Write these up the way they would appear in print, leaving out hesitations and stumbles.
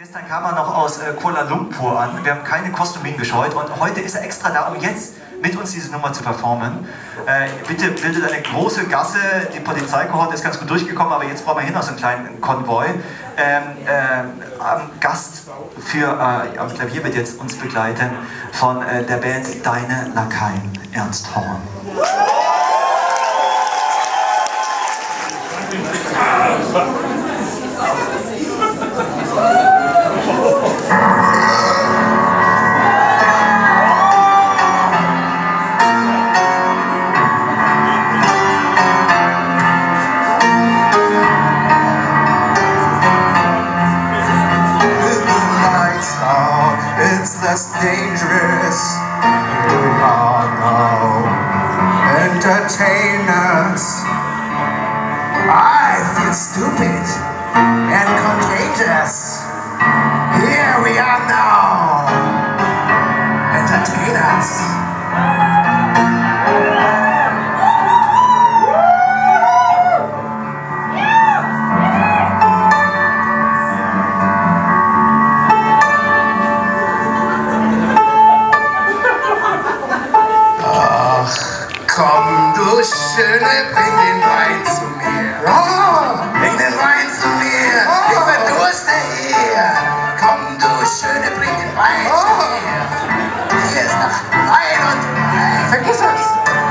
Gestern kam er noch aus Kuala Lumpur an. Wir haben keine Kostümin gescheut und heute ist er extra da, um jetzt mit uns diese Nummer zu performen. Bitte bildet eine große Gasse. Die Polizeikohorte ist ganz gut durchgekommen, aber jetzt brauchen wir hin aus einem kleinen Konvoi. Gast am Klavier wird jetzt uns begleiten von der Band Deine Lakaien, Ernst Horn. Less dangerous. We are now entertainers. I feel stupid and contagious. Here we are now, entertainers. Komm, du Schöne, bring den Wein zu mir. Bring den Wein zu mir. Ich verdurste hier. Komm, du Schöne, bring den Wein zu mir. Hier ist noch Wein und Wein. Vergiss es.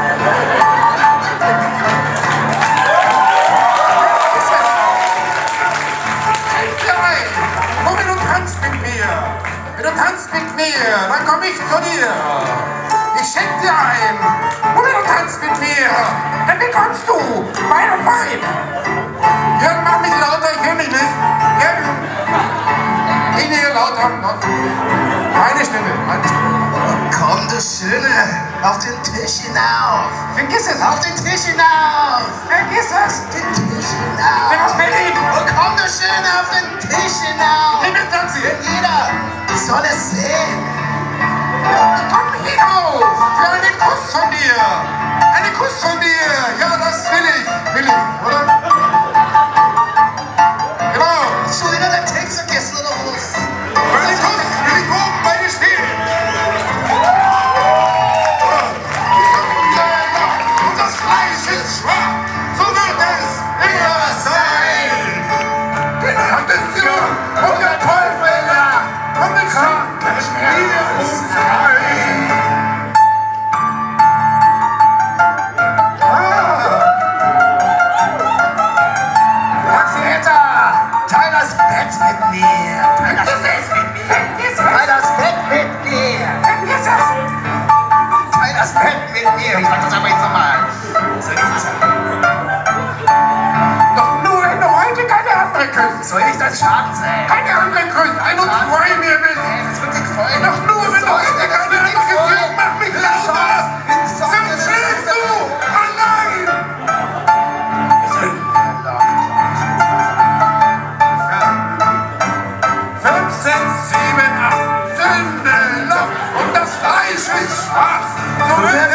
Komm, wenn du tanzt mit mir. Wenn du tanzt mit mir, dann komm ich zu dir. Ich schenk dir ein. Und wenn du tanzt mit mir, dann bekommst du Wein und Wein. Jürgen, mach mich lauter, ich will mich nicht. Jürgen, ich nähe lauter. Meine Stimme, meine Stimme. Komm, du Schöne, auf den Tisch hinauf. Vergiss es. Auf den Tisch hinauf. Vergiss es. Den Tisch hinauf. Ich bin aus Berlin. Und komm, du Schöne, auf den Tisch hinauf. Ich bin tanzen. Jeder soll es sehen. Komm hinauf! Für einen Kuss von dir! Einen Kuss von dir! Ja, das will ich, oder? Genau! So, wieder der Text vergessen, oder was? Einen Kuss will ich oben bei dir stehen! Und das Fleisch ist schwach! So wird es immer sein! Den Hand ist zurück und der Teufel lacht! Und ich sag, es mir uns ein! Teil das Bett mit mir! Teil das Bett mit mir! Teil das Bett mit mir! Vergiss es! Teil das Bett mit mir! Ich sag das aber jetzt nochmal! Soll ich das sagen? Doch nur, wenn du heute keine andere küsst! Soll ich das Schaden sein? Keine andere küsst! Ein und zwei mir bist! Das wird dich freuen! Doch nur, wenn du heute keine andere küsst! Mach mich lauter! Sonst schläfst du! Allein! 5, 6, 7, 8, Sünde, Loch und das Fleisch ist schwach. So wird